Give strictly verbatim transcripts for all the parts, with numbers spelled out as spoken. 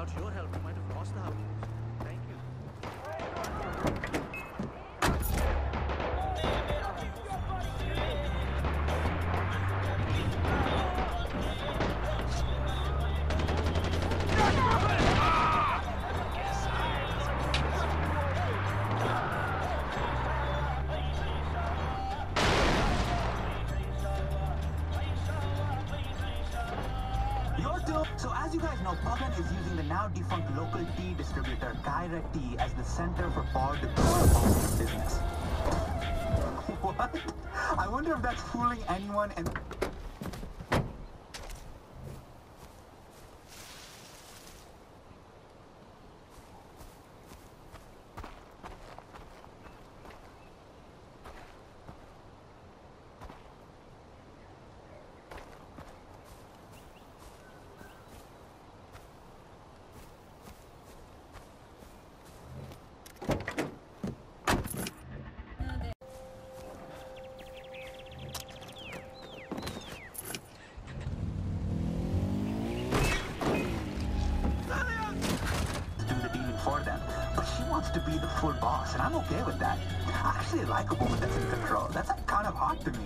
Without your help, we might have lost the house. Thank you. So as you guys know, Pagan is using the now defunct local tea distributor Kyrati as the center for all the gold business. What? I wonder if that's fooling anyone and... to be the full boss, and I'm okay with that. I actually like a woman that's in control. That's like kind of hot to me.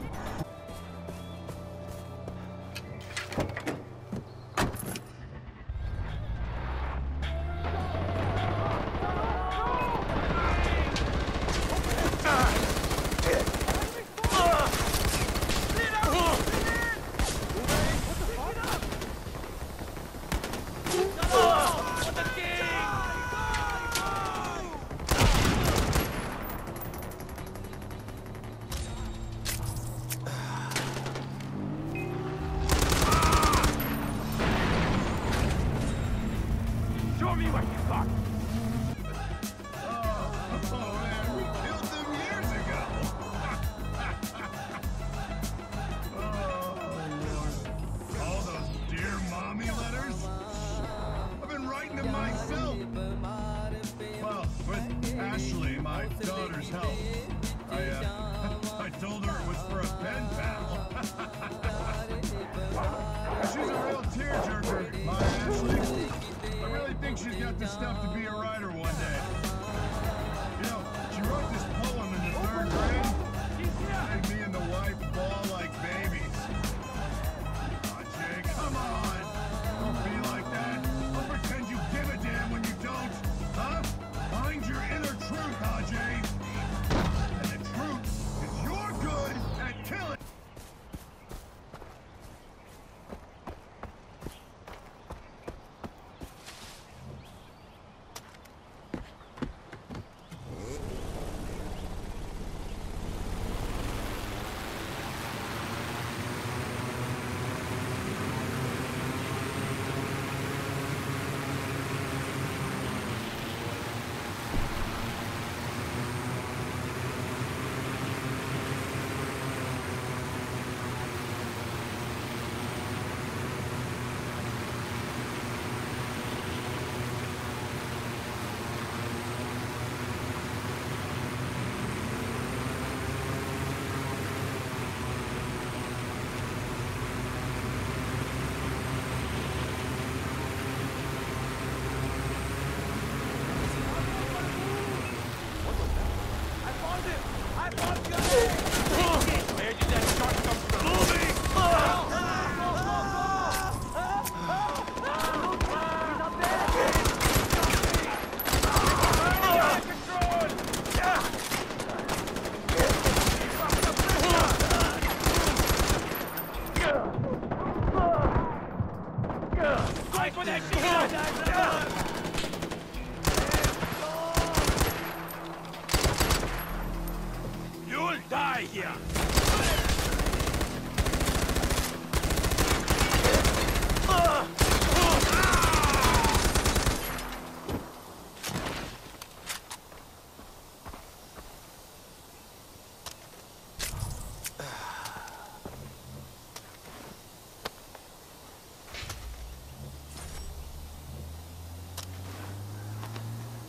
You'll die here!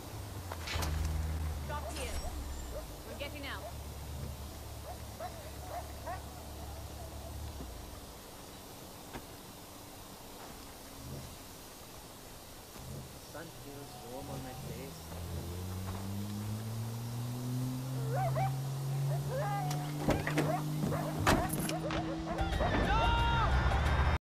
Stop here. We're getting out. feels warm on my face.